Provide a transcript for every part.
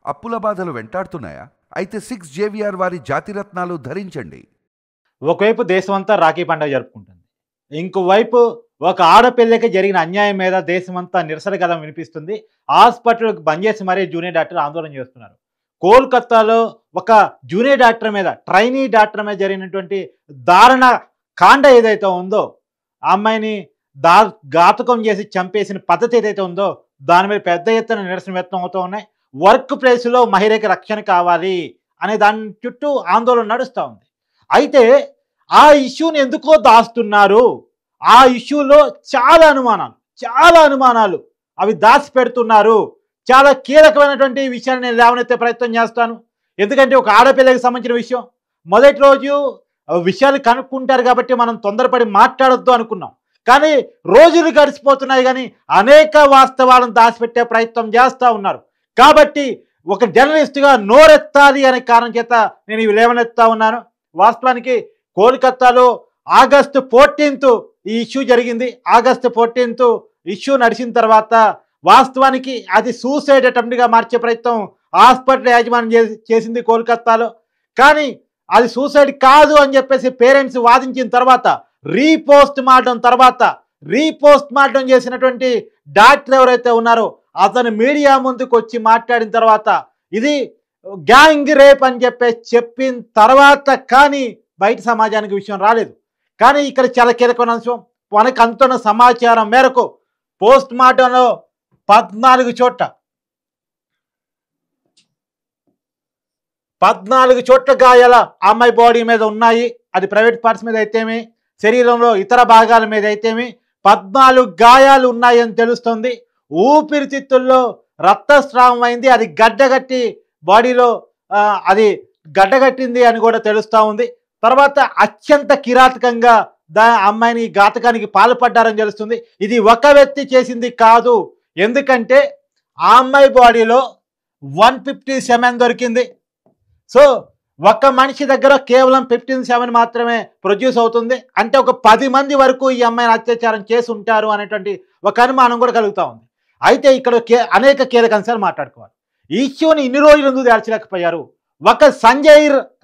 అప్పుల బాధలు వెంటాడుతున్నాయా? అయితే 6 జేవిఆర్ వారి జాతిరత్నాలు ధరించండి. ఒకవైపు దేశమంతా రాఖీ పండుగ జరుపుకుంటుంది. ఇంకోవైపు ఒక ఆడపిల్లకి జరిగిన అన్యాయం మీద దేశమంతా నిరసన గళం వినిపిస్తుంది. హాస్పిటల్‌కి బంద్ చేసి మరీ జూనియర్ డాక్టర్లు ఆందోళన చేస్తున్నారు. కోల్‌కత్తాలో ఒక జూనియర్ డాక్టర్ మీద, ట్రైనీ డాక్టర్ మీద జరిగినటువంటి దారుణ కాండ ఏదైతే ఉందో, ఆ అమ్మాయిని ఘాతుకం చేసి చంపేసిన పద్ధతి ఏదైతే ఉందో, దాని మీద పెద్ద ఎత్తున నిరసన వ్యక్తం అవుతూ ఉన్నాయి. వర్క్ ప్లేస్‌లో మహిళకి రక్షణ కావాలి అనే దాని చుట్టూ ఆందోళన నడుస్తూ ఉంది. అయితే ఆ ఇష్యూని ఎందుకో దాస్తున్నారు. ఆ ఇష్యూలో చాలా అనుమానాలు అవి దాచిపెడుతున్నారు. చాలా కీలకమైనటువంటి విషయాన్ని నేను లేవనెత్తే ప్రయత్నం చేస్తాను. ఎందుకంటే ఒక ఆడపిల్లకి సంబంధించిన విషయం. మొదటి రోజు విషయాలు కనుక్కుంటారు కాబట్టి మనం తొందరపడి మాట్లాడొద్దు అనుకున్నాం. కానీ రోజులు గడిచిపోతున్నాయి కానీ అనేక వాస్తవాలను దాచిపెట్టే ప్రయత్నం చేస్తూ ఉన్నారు. కాబట్టి ఒక జర్నలిస్ట్గా నోరెత్తాలి అనే కారణం చేత నేను ఇవి లేవనెత్తా ఉన్నాను. వాస్తవానికి కోల్‌కత్తాలో ఆగస్టు 14 ఈ ఇష్యూ జరిగింది. ఆగస్టు 14 ఇష్యూ నడిచిన తర్వాత వాస్తవానికి అది సూసైడ్ అటెంప్ట్‌గా మార్చే ప్రయత్నం హాస్పిటల్ యాజమాన్యం చేసింది కోల్‌కత్తాలో. కానీ అది సూసైడ్ కాదు అని చెప్పేసి పేరెంట్స్ వాదించిన తర్వాత రీపోస్ట్ మార్టం చేసినటువంటి డాక్టర్ ఎవరైతే ఉన్నారో అతను మీడియా ముందుకు వచ్చి మాట్లాడిన తర్వాత ఇది గ్యాంగ్ రేప్ అని చెప్పిన తర్వాత కానీ బయట సమాజానికి విషయం రాలేదు. కానీ ఇక్కడ చాలా కీలకమైన అంశం, మనకు అందుతున్న సమాచారం మేరకు పోస్ట్ మార్టంలో 14 చోట్ల గాయాల అమ్మాయి బాడీ మీద ఉన్నాయి. అది ప్రైవేట్ పార్ట్స్ మీద అయితేమి, శరీరంలో ఇతర భాగాల మీద అయితేమి 14 గాయాలు ఉన్నాయని తెలుస్తుంది. ఊపిరితిత్తుల్లో రక్తస్రావం అయింది. అది గడ్డగట్టి బాడీలో అది గడ్డగట్టింది అని కూడా తెలుస్తూ ఉంది. తర్వాత అత్యంత కిరాతకంగా అమ్మాయిని ఘాతకానికి పాల్పడ్డారని తెలుస్తుంది. ఇది ఒక వ్యక్తి చేసింది కాదు. ఎందుకంటే ఆ అమ్మాయి బాడీలో 150 సెమెన్ దొరికింది. సో ఒక్క మనిషి దగ్గర కేవలం 15 సెమెన్ మాత్రమే ప్రొడ్యూస్ అవుతుంది. అంటే ఒక 10 మంది వరకు ఈ అమ్మాయిని అత్యాచారం చేసి ఉంటారు అనేటువంటి ఒక అనుమానం కూడా కలుగుతూ ఉంది. అయితే ఇక్కడ అనేక కీలక అంశాలు మాట్లాడుకోవాలి. ఈ ఇష్యూని ఇన్ని రోజులు ఎందుకు దాల్చలేకపోయారు? ఒక సంజయ్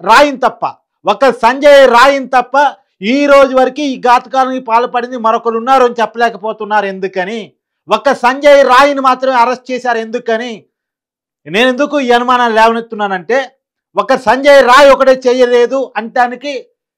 రాయిన్ తప్ప ఈ రోజు వరకు ఈ ఘాతకానికి పాల్పడింది మరొకరు ఉన్నారు అని చెప్పలేకపోతున్నారు. ఎందుకని? ఒక సంజయ్ రాయిని మాత్రమే అరెస్ట్ చేశారు. ఎందుకని? నేను ఎందుకు ఈ అనుమానాలు లేవనెత్తున్నానంటే ఒక సంజయ్ రాయ్ ఒకటే చేయలేదు అంటానికి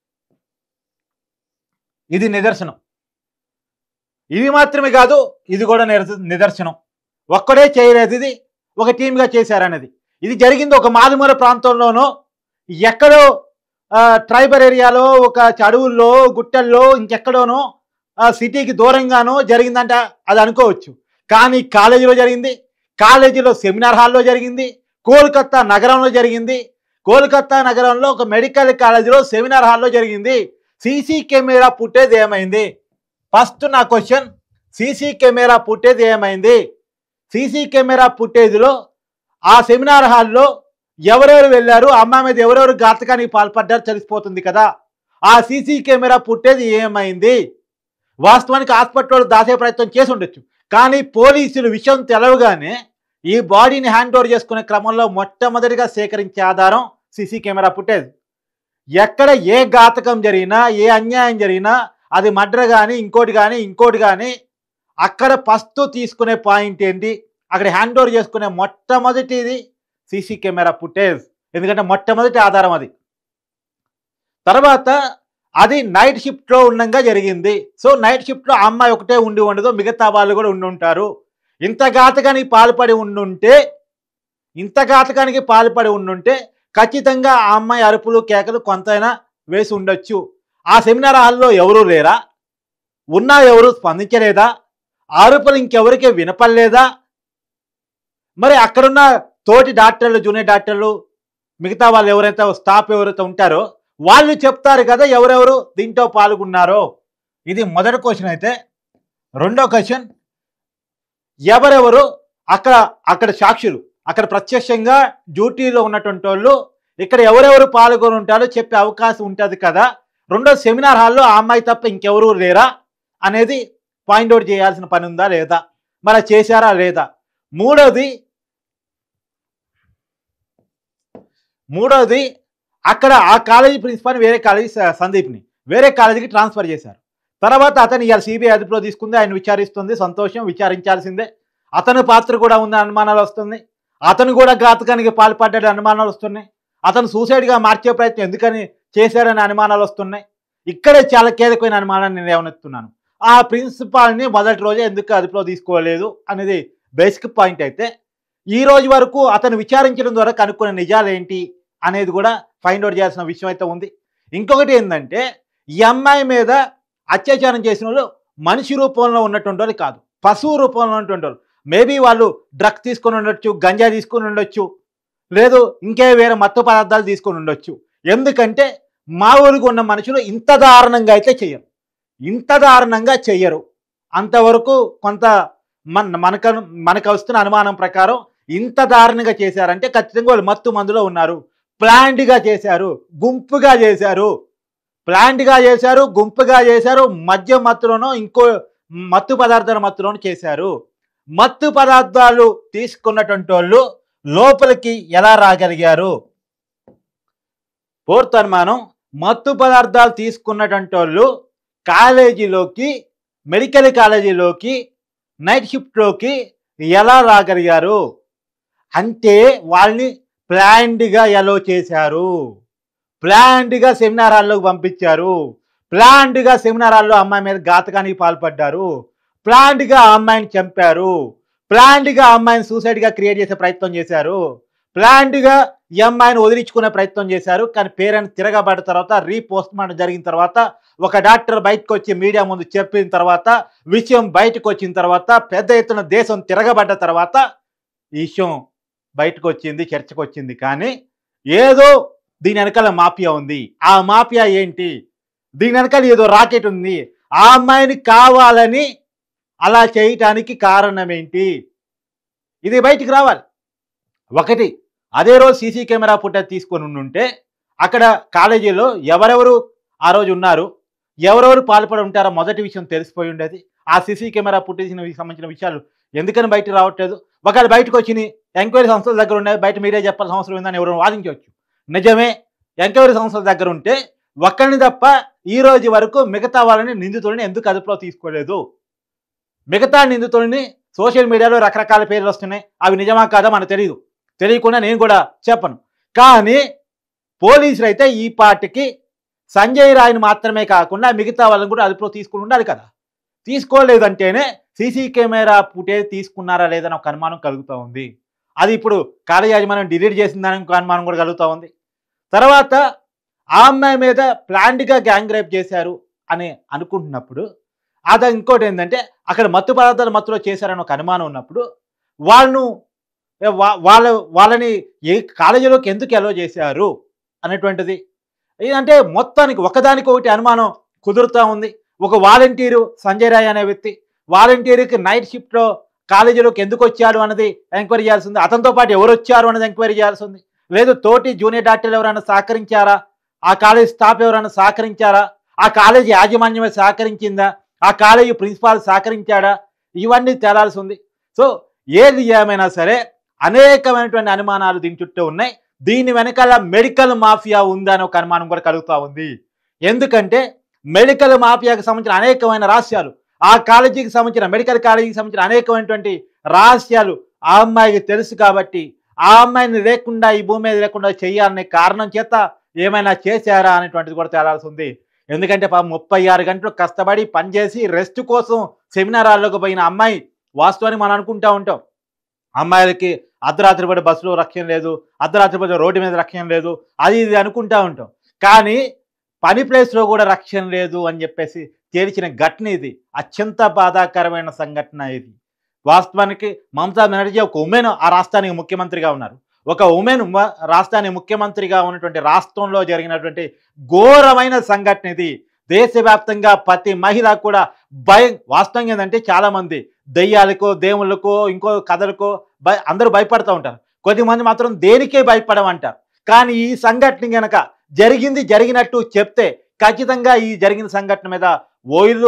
ఇది నిదర్శనం. ఇది మాత్రమే కాదు, ఇది కూడా నిదర్శనం. ఒక్కడే చేయలేదు, ఇది ఒక టీమ్గా చేశారనేది. ఇది జరిగింది ఒక మారుమూల ప్రాంతంలోనో, ఎక్కడో ట్రైబల్ ఏరియాలో, ఒక అడవుల్లో, గుట్టల్లో, ఇంకెక్కడోనో సిటీకి దూరంగానో జరిగిందంట అది అనుకోవచ్చు. కానీ కాలేజీలో జరిగింది, కాలేజీలో సెమినార్ హాల్లో జరిగింది, కోల్‌కత్తా నగరంలో జరిగింది. కోల్‌కత్తా నగరంలో ఒక మెడికల్ కాలేజీలో సెమినార్ హాల్లో జరిగింది. సీసీ కెమెరా ఫుటేజ్ ఏమైంది? ఫస్ట్ నా క్వశ్చన్, సీసీ కెమెరా ఫుటేజ్ ఏమైంది? సీసీ కెమెరా ఫుటేజ్లో ఆ సెమినార్ హాల్లో ఎవరెవరు వెళ్ళారు, అమ్మాయి మీద ఎవరెవరు ఘాతకానికి పాల్పడ్డారు తెలిసిపోతుంది కదా. ఆ సీసీ కెమెరా ఫుటేజ్ ఏమైంది? వాస్తవానికి హాస్పిటల్లో దాచే ప్రయత్నం చేసి ఉండొచ్చు. కానీ పోలీసులు విషయం తెలవగానే ఈ బాడీని హ్యాండ్ ఓవర్ చేసుకునే క్రమంలో మొట్టమొదటిగా సేకరించే ఆధారం సీసీ కెమెరా ఫుటేజ్. ఎక్కడ ఏ ఘాతకం జరిగినా, ఏ అన్యాయం జరిగినా, అది మర్డర్ కానీ ఇంకోటి కానీ అక్కడ ఫస్ట్ తీసుకునే పాయింట్ ఏంటి? అక్కడ హ్యాండ్ ఓవర్ చేసుకునే మొట్టమొదటిది సీసీ కెమెరా ఫుటేజ్. ఎందుకంటే మొట్టమొదటి ఆధారం అది. తర్వాత అది నైట్ షిఫ్ట్లో ఉండగా జరిగింది. సో నైట్ షిఫ్ట్లో ఆ అమ్మాయి ఒకటే ఉండదు, మిగతా వాళ్ళు కూడా ఉంటారు. ఇంత ఘాతకానికి పాల్పడి ఉండుంటే ఖచ్చితంగా ఆ అమ్మాయి అరుపులు కేకలు కొంతైనా వేసి ఉండొచ్చు. ఆ సెమినార్ హాల్లో ఎవరూ లేరా? ఉన్నా ఎవరు స్పందించలేదా? అరుపులు ఇంకెవరికి వినపడలేదా? మరి అక్కడున్న తోటి డాక్టర్లు, జూనియర్ డాక్టర్లు, మిగతా వాళ్ళు ఎవరైతే స్టాఫ్ ఎవరైతే ఉంటారో వాళ్ళు చెప్తారు కదా ఎవరెవరు దీంట్లో పాల్గొన్నారో. ఇది మొదటి క్వశ్చన్. అయితే రెండో క్వశ్చన్, ఎవరెవరు అక్కడ సాక్షులు, అక్కడ ప్రత్యక్షంగా డ్యూటీలో ఉన్నటువంటి వాళ్ళు ఇక్కడ ఎవరెవరు పాల్గొని ఉంటారో చెప్పే అవకాశం ఉంటుంది కదా. రెండో, సెమినార్ హాల్లో ఆ అమ్మాయి తప్ప ఇంకెవరూ లేరా అనేది పాయింట్ అవుట్ చేయాల్సిన పని ఉందా లేదా, మరి చేశారా లేదా. మూడోది, మూడోది అక్కడ ఆ కాలేజీ ప్రిన్సిపాల్ని వేరే కాలేజీ సందీప్ని వేరే కాలేజీకి ట్రాన్స్ఫర్ చేశారు. తర్వాత అతను ఇవాళ సిబిఐ అదుపులో తీసుకుంది, ఆయన విచారిస్తుంది, సంతోషం, విచారించాల్సిందే. అతని పాత్ర కూడా ఉంది అనుమానాలు వస్తుంది. అతను కూడా ఘాతకానికి పాల్పడ్డాడు అనుమానాలు వస్తున్నాయి. అతను సూసైడ్గా మార్చే ప్రయత్నం ఎందుకని చేశారని అనుమానాలు వస్తున్నాయి. ఇక్కడే చాలా కీలకమైన అనుమానాన్ని నేను ఏమనెత్తున్నాను, ఆ ప్రిన్సిపాల్ని మొదటి రోజే ఎందుకు అదుపులో తీసుకోలేదు అనేది బేసిక్ పాయింట్ అయితే, ఈ రోజు వరకు అతను విచారించడం ద్వారా కనుక్కున్న నిజాలు ఏంటి అనేది కూడా ఫైండ్ అవుట్ చేయాల్సిన విషయం అయితే ఉంది. ఇంకొకటి ఏంటంటే, ఈ అమ్మాయి మీద అత్యాచారం చేసిన వాళ్ళు మనిషి రూపంలో ఉన్నటువంటి వాళ్ళు కాదు, పశువు రూపంలో ఉన్నటువంటి వాళ్ళు. మేబీ వాళ్ళు డ్రగ్స్ తీసుకొని ఉండొచ్చు, గంజా తీసుకొని ఉండొచ్చు, లేదు ఇంకే వేరే మత్తు పదార్థాలు తీసుకొని ఉండొచ్చు. ఎందుకంటే మా ఊరికి ఉన్న మనుషులు ఇంత దారుణంగా అయితే చెయ్యరు, ఇంత దారుణంగా చెయ్యరు. అంతవరకు కొంత మనకు వస్తున్న అనుమానం ప్రకారం ఇంత దారుణంగా చేశారంటే ఖచ్చితంగా వాళ్ళు మత్తు మందులో ఉన్నారు. ప్లాంట్గా చేశారు, గుంపుగా చేశారు, ప్లాంట్గా చేశారు, గుంపుగా చేశారు, మద్యం మత్తులోనో ఇంకో మత్తు పదార్థాల మత్తులోనూ చేశారు. మత్తు పదార్థాలు తీసుకున్నటువంటి వాళ్ళు లోపలికి ఎలా రాగలిగారు? ఫోర్త్ అనుమానం, మత్తు పదార్థాలు తీసుకున్నటువంటి వాళ్ళు కాలేజీలోకి, మెడికల్ కాలేజీలోకి, నైట్ షిఫ్ట్లోకి ఎలా రాగలిగారు అంటే వాళ్ళని ప్లాంట్గా ఎలో చేశారు, ప్లాంట్గా సెమినార్ హాల్లోకి పంపించారు, ప్లాంట్గా సెమినార్ హాల్లో అమ్మాయి మీద ఘాతకానికి పాల్పడ్డారు, ప్లాంట్గా ఆ అమ్మాయిని చంపారు, ప్లాంట్గా ఆ అమ్మాయిని సూసైడ్గా క్రియేట్ చేసే ప్రయత్నం చేశారు, ప్లాంట్గా ఈ అమ్మాయిని వదిలించుకునే ప్రయత్నం చేశారు. కానీ పేరెంట్స్ తిరగబడ్డ తర్వాత, రీపోస్ట్ మార్టం జరిగిన తర్వాత, ఒక డాక్టర్ బయటకు వచ్చి మీడియా ముందు చెప్పిన తర్వాత, విషయం బయటకు వచ్చిన తర్వాత, పెద్ద ఎత్తున దేశం తిరగబడ్డ తర్వాత ఈ విషయం బయటకు వచ్చింది, చర్చకు వచ్చింది. కానీ ఏదో దీని వెనకాల మాఫియా ఉంది. ఆ మాఫియా ఏంటి? దీని వెనకాల ఏదో రాకెట్ ఉంది. ఆ అమ్మాయిని కావాలని అలా చేయటానికి కారణం ఏంటి? ఇది బయటికి రావాలి. ఒకటి, అదే రోజు సీసీ కెమెరా ఫుటేజ్ తీసుకొని ఉంటే అక్కడ కాలేజీలో ఎవరెవరు ఆ రోజు ఉన్నారు, ఎవరెవరు పాల్పడి ఉంటారో మొదటి విషయం తెలిసిపోయి ఉండేది. ఆ సీసీ కెమెరా ఫుటేజ్కి సంబంధించిన విషయాలు ఎందుకని బయటకు రావట్లేదు? ఒకవేళ బయటకు వచ్చి ఎంక్వైరీ సంస్థల దగ్గర ఉన్నాయి, బయట మీడియా చెప్పాల్సిన అవసరం ఉందని ఎవరు వాదించవచ్చు. నిజమే, ఎంక్వైరీ సంస్థల దగ్గర ఉంటే ఒక్కరిని తప్ప ఈ రోజు వరకు మిగతా వాళ్ళని, నిందితులని ఎందుకు అదుపులో తీసుకోలేదు? మిగతా నిందితుల్ని సోషల్ మీడియాలో రకరకాల పేర్లు వస్తున్నాయి, అవి నిజమా కాదా మనకు తెలియదు, తెలియకుండా నేను కూడా చెప్పను. కానీ పోలీసులు అయితే ఈ పార్టీకి సంజయ్ రాయ్ని మాత్రమే కాకుండా మిగతా వాళ్ళని కూడా అదుపులో తీసుకుని ఉండాలి కదా. తీసుకోలేదంటేనే సీసీ కెమెరా ఫుటేజ్ తీసుకున్నారా లేదని ఒక అనుమానం కలుగుతూ ఉంది. అది ఇప్పుడు కాలేజీ యాజమాన్యం డిలీట్ చేసిందని ఒక అనుమానం కూడా కలుగుతూ ఉంది. తర్వాత ఆ అమ్మాయి మీద ప్లాంట్గా గ్యాంగ్ రేప్ చేశారు అని అనుకుంటున్నప్పుడు, అది ఇంకోటి ఏంటంటే అక్కడ మత్తు పదార్థాలు మత్తులో చేశారని ఒక అనుమానం ఉన్నప్పుడు వాళ్ళని ఏ కాలేజీలోకి ఎందుకు ఎలో చేశారు అనేటువంటిది అంటే మొత్తానికి ఒకదానికొకటి అనుమానం కుదురుతూ ఉంది. ఒక వాలంటీరు సంజయ్ రాయ్ అనే వ్యక్తి, వాలంటీర్కి నైట్ షిఫ్ట్లో కాలేజీలోకి ఎందుకు వచ్చాడు అన్నది ఎంక్వైరీ చేయాల్సి ఉంది. అతనితో పాటు ఎవరు వచ్చారు అన్నది ఎంక్వైరీ చేయాల్సి ఉంది. లేదు తోటి జూనియర్ డాక్టర్లు ఎవరైనా సహకరించారా, ఆ కాలేజ్ స్టాఫ్ ఎవరైనా సహకరించారా, ఆ కాలేజీ యాజమాన్యమే సహకరించిందా, ఆ కాలేజీ ప్రిన్సిపాల్ సహకరించాడా, ఇవన్నీ తేలాల్సి ఉంది. సో ఏది ఏమైనా సరే అనేకమైనటువంటి అనుమానాలు దీని చుట్టూ ఉన్నాయి. దీని వెనకాల మెడికల్ మాఫియా ఉందని ఒక అనుమానం కూడా కలుగుతూ ఉంది. ఎందుకంటే మెడికల్ మాఫియాకి సంబంధించిన అనేకమైన రహస్యాలు, ఆ కాలేజీకి సంబంధించిన, మెడికల్ కాలేజీకి సంబంధించిన అనేకమైనటువంటి రహస్యాలు ఆ అమ్మాయికి తెలుసు కాబట్టి ఆ అమ్మాయిని లేకుండా, ఈ భూమి మీద లేకుండా చేయాలనే కారణం చేత ఏమైనా చేశారా అనేటువంటిది కూడా తేలాల్సి ఉంది. ఎందుకంటే 36 గంటలు కష్టపడి పనిచేసి రెస్ట్ కోసం సెమినార్ హాల్లోకి పోయిన అమ్మాయి, వాస్తవానికి మనం అనుకుంటూ ఉంటాం అమ్మాయిలకి అర్ధరాత్రి పడి బస్సులో రక్షణ లేదు, అర్ధరాత్రి పడి రోడ్డు మీద రక్షణ లేదు, అది ఇది అనుకుంటూ ఉంటాం. కానీ పని ప్లేస్లో కూడా రక్షణ లేదు అని చెప్పేసి తేల్చిన ఘటన ఇది. అత్యంత బాధాకరమైన సంఘటన ఇది. వాస్తవానికి మమతా బెనర్జీ ఒక ఉమెన్ ఆ రాష్ట్రానికి ముఖ్యమంత్రిగా ఉన్నారు. ఒక ఉమెన్ రాష్ట్రానికి ముఖ్యమంత్రిగా ఉన్నటువంటి రాష్ట్రంలో జరిగినటువంటి ఘోరమైన సంఘటన ఇది. దేశవ్యాప్తంగా ప్రతి మహిళ కూడా భయం. వాస్తవంగా ఏంటంటే చాలామంది దెయ్యాలకో, దేవుళ్ళకో, ఇంకో కథలకో అందరూ భయపడుతూ ఉంటారు. కొద్దిమంది మాత్రం దేనికే భయపడమంటారు. కానీ ఈ సంఘటన కనుక జరిగినట్టు చెప్తే ఖచ్చితంగా ఈ జరిగిన సంఘటన మీద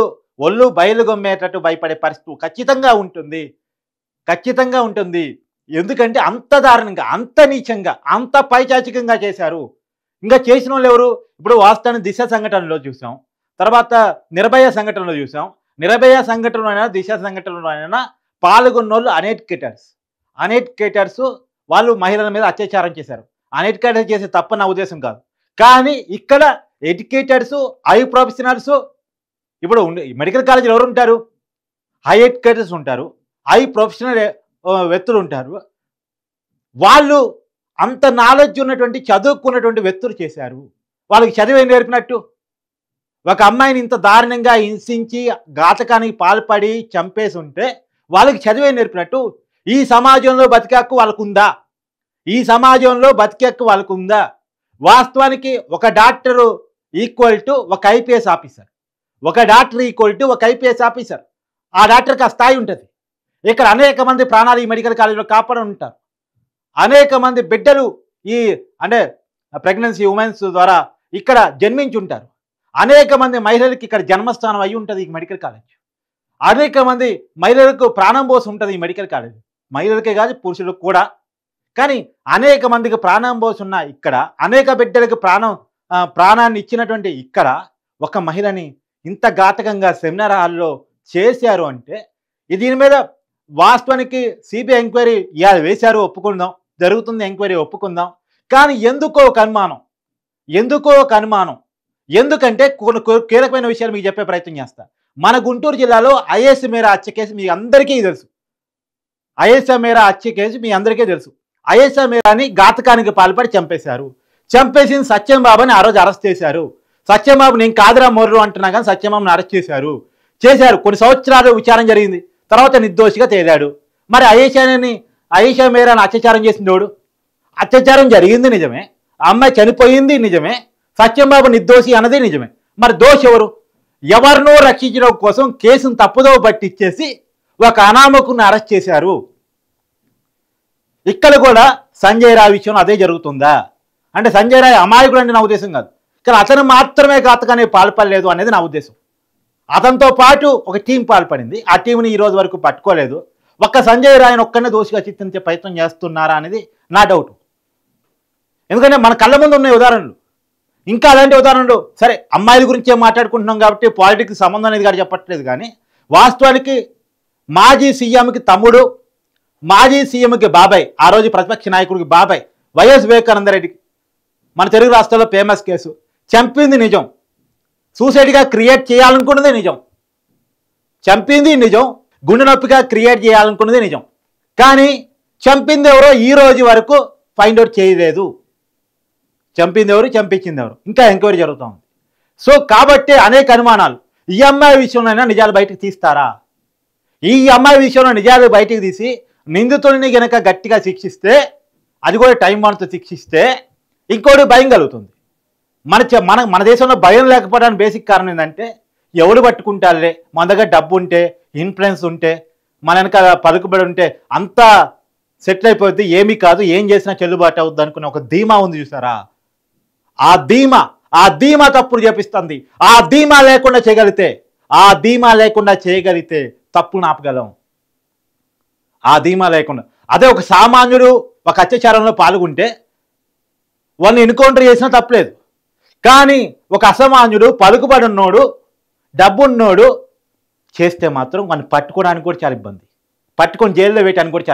ఒళ్ళు బయలుగొమ్మేటట్టు భయపడే పరిస్థితి ఖచ్చితంగా ఉంటుంది. ఎందుకంటే అంత దారుణంగా, అంత నీచంగా, అంత పైచాచికంగా చేశారు. ఇంకా చేసిన వాళ్ళు ఎవరు? ఇప్పుడు వాస్తవాన్ని దిశ సంఘటనలో చూసాం, తర్వాత నిర్భయ సంఘటనలో చూసాం. నిర్భయ సంఘటనలో అయినా దిశ సంఘటనలో అయినా పాల్గొన్నోళ్ళు అనెడ్యుకేటర్స్ వాళ్ళు మహిళల మీద అత్యాచారం చేశారు. అనెడ్యుకేటర్స్ చేసే తప్ప నా ఉద్దేశం కాదు. కానీ ఇక్కడ ఎడ్యుకేటర్స్, హై ప్రొఫెషనల్స్, ఇప్పుడు మెడికల్ కాలేజీలో ఎవరు ఉంటారు? హై ఎడ్యుకేటర్స్ ఉంటారు, హై ప్రొఫెషనల్ వ్యక్తులు ఉంటారు. వాళ్ళు అంత నాలెడ్జ్ ఉన్నటువంటి, చదువుకున్నటువంటి వ్యక్తులు చేశారు. వాళ్ళకి చదివే నేర్పినట్టు ఒక అమ్మాయిని ఇంత దారుణంగా హింసించి ఘాతకానికి పాల్పడి చంపేసి ఉంటే వాళ్ళకి చదివే నేర్పినట్టు ఈ సమాజంలో బతికే హక్కు వాళ్ళకు ఉందా? ఈ సమాజంలో బతికే హక్కు వాళ్ళకు ఉందా? వాస్తవానికి ఒక డాక్టరు ఈక్వల్ టు ఒక ఐపీఎస్ ఆఫీసర్, ఒక డాక్టర్ ఈక్వల్ టు ఒక ఐపీఎస్ ఆఫీసర్. ఆ డాక్టర్కి ఆ స్థాయి ఉంటుంది. ఇక్కడ అనేక మంది ప్రాణాలు ఈ మెడికల్ కాలేజీలో కాపాడి ఉంటారు. అనేక మంది బిడ్డలు ఈ అంటే ప్రెగ్నెన్సీ ఉమెన్స్ ద్వారా ఇక్కడ జన్మించి ఉంటారు. అనేక మంది మహిళలకి ఇక్కడ జన్మస్థానం అయి ఉంటుంది ఈ మెడికల్ కాలేజ్. అనేక మంది మహిళలకు ప్రాణం పోసి ఉంటుంది ఈ మెడికల్ కాలేజ్. మహిళలకే కాదు, పురుషులకు కూడా. కానీ అనేక మందికి ప్రాణం పోసి ఉన్న ఇక్కడ, అనేక బిడ్డలకు ప్రాణాన్ని ఇచ్చినటువంటి ఇక్కడ ఒక మహిళని ఇంత ఘాతకంగా సెమినార్ హాల్లో చేశారు అంటే దీని మీద వాస్తవానికి సిబిఐ ఎంక్వైరీ వేశారు, ఒప్పుకుందాం, జరుగుతుంది ఎంక్వైరీ, ఒప్పుకుందాం. కానీ ఎందుకో ఒక అనుమానం. ఎందుకంటే కొన్ని కీలకమైన విషయాలు మీకు చెప్పే ప్రయత్నం చేస్తా. మన గుంటూరు జిల్లాలో ఐఏఎస్ మేరా హత్య కేసు మీ అందరికీ తెలుసు. ఐఏఎస్ మేరా హత్య కేసు మీ అందరికీ తెలుసు. ఐఏఎస్ మేరాని ఘాతకానికి పాల్పడి చంపేశారు. చంపేసిన సత్యంబాబుని ఆ రోజు అరెస్ట్ చేశారు. సత్యంబాబు నేను కాదురా మొర్రు అంటున్నా కానీ సత్యంబాబుని అరెస్ట్ చేశారు. కొన్ని సంవత్సరాలు విచారణ జరిగింది. తర్వాత నిర్దోషిగా తేలాడు. మరి అయేషా మేరాని అత్యాచారం చేసిందోడు? అత్యాచారం జరిగింది నిజమే, ఆ అమ్మాయి చనిపోయింది నిజమే, సత్యంబాబు నిర్దోషి అన్నది నిజమే. మరి దోషి ఎవరు? ఎవరినో రక్షించడం కోసం కేసును తప్పుదో పట్టించేసి ఒక అనామకుని అరెస్ట్ చేశారు. ఇక్కడ కూడా సంజయ్ రాయ్ విషయంలో అదే జరుగుతుందా? అంటే సంజయ్ రాయ్ అమాయకుడు అంటే నా ఉద్దేశం కాదు, కానీ అతను మాత్రమే ఘాతకానికి పాల్పడలేదు అనేది నా ఉద్దేశం. అతనితో పాటు ఒక టీం పాల్పడింది. ఆ టీంని ఈ రోజు వరకు పట్టుకోలేదు. ఒక్క సంజయ్ రాయ్ని ఒక్కనే దోషిగా చిత్రించే ప్రయత్నం చేస్తున్నారా అనేది నా డౌట్. ఎందుకంటే మన కళ్ళ ముందు ఉన్న ఉదాహరణలు, ఇంకా అలాంటి ఉదాహరణలు. సరే, అమ్మాయిల గురించే మాట్లాడుకుంటున్నాం కాబట్టి పాలిటిక్స్ సంబంధం అనేది కూడా చెప్పట్లేదు. కానీ వాస్తవానికి మాజీ సీఎంకి తమ్ముడు, మాజీ సీఎంకి బాబాయ్, ఆ రోజు ప్రతిపక్ష నాయకుడికి బాబాయ్ వైఎస్ వివేకానందరెడ్డికి మన తెలుగు రాష్ట్రాల్లో ఫేమస్ కేసు. చంపింది నిజం, సూసైడ్గా క్రియేట్ చేయాలనుకున్నది నిజం, చంపింది నిజం, గుండె నొప్పిగా క్రియేట్ చేయాలనుకున్నది నిజం. కానీ చంపింది ఎవరో ఈ రోజు వరకు ఫైండ్ అవుట్ చేయలేదు. చంపింది ఎవరు, చంపించింది ఎవరు, ఇంకా ఎంక్వైరీ జరుగుతూ ఉంది. సో కాబట్టి అనేక అనుమానాలు. ఈ అమ్మాయి విషయంలో నిజాలు బయటకు తీస్తారా? ఈ అమ్మాయి విషయంలో నిజాలు బయటకు తీసి నిందితుడిని కనుక గట్టిగా శిక్షిస్తే, అది కూడా టైం బాండ్తో శిక్షిస్తే ఇంకోటి భయం కలుగుతుంది. మన దేశంలో భయం లేకపోవడానికి బేసిక్ కారణం ఏంటంటే, ఎవడు పట్టుకుంటారులే, మన దగ్గర డబ్బు ఉంటే, ఇన్ఫ్లుయెన్స్ ఉంటే, మన వెనక పలుకుబడి ఉంటే అంతా సెటిల్ అయిపోద్ది, ఏమీ కాదు, ఏం చేసినా చెల్లుబాటు అవుద్ది అనుకునే ఒక ధీమా ఉంది చూసారా? ఆ ధీమా తప్పుడు చేపిస్తుంది. ఆ ధీమా లేకుండా చేయగలిగితే తప్పును ఆపగలం. ఆ ధీమా లేకుండా, అదే ఒక సామాన్యుడు ఒక అత్యాచారంలో పాల్గొంటే వాళ్ళని ఎన్కౌంటర్ చేసినా తప్పలేదు. కానీ ఒక అసామాన్యుడు, పలుకుబడి ఉన్నోడు, డబ్బున్నోడు చేస్తే మాత్రం వాడిని పట్టుకోవడానికి కూడా చాలా ఇబ్బంది, పట్టుకొని జైల్లో వేయటానికి కూడా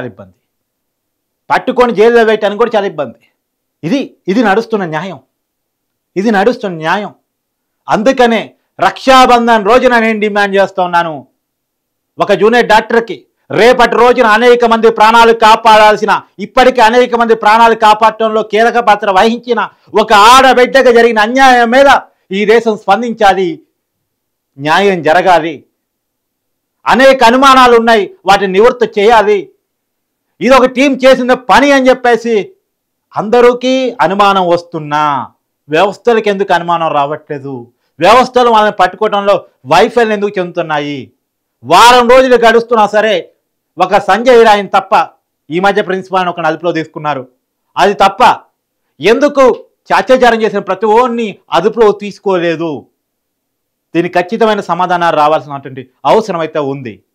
చాలా ఇబ్బంది, ఇది నడుస్తున్న న్యాయం. అందుకనే రక్షాబంధన్ రోజున నేను డిమాండ్ చేస్తూ ఉన్నాను, ఒక జూనియర్ డాక్టర్కి రేపటి రోజున అనేక మంది ప్రాణాలు కాపాడాల్సిన, ఇప్పటికీ అనేక మంది ప్రాణాలు కాపాడటంలో కీలక పాత్ర వహించిన ఒక ఆడబిడ్డగా జరిగిన అన్యాయం మీద ఈ దేశం స్పందించాలి, న్యాయం జరగాలి. అనేక అనుమానాలు ఉన్నాయి, వాటిని నివృత్తి చేయాలి. ఇది ఒక టీం చేసిన పని అని చెప్పేసి అందరికీ అనుమానం వస్తున్నా వ్యవస్థలకు ఎందుకు అనుమానం రావట్లేదు? వ్యవస్థలు వాళ్ళని పట్టుకోవడంలో వైఫల్యం ఎందుకు చెందుతున్నాయి? వారం రోజులు గడుస్తున్నా సరే ఒక సంజయ్ రాయ్ని తప్ప, ఈ మధ్య ప్రిన్సిపాల్ని ఒక అదుపులో తీసుకున్నారు, అది తప్ప ఎందుకు అత్యాచారం చేసిన ప్రతి ఓన్ని అదుపులో తీసుకోలేదు? దీనికి ఖచ్చితమైన సమాధానాలు రావాల్సినటువంటి అవసరం అయితే ఉంది.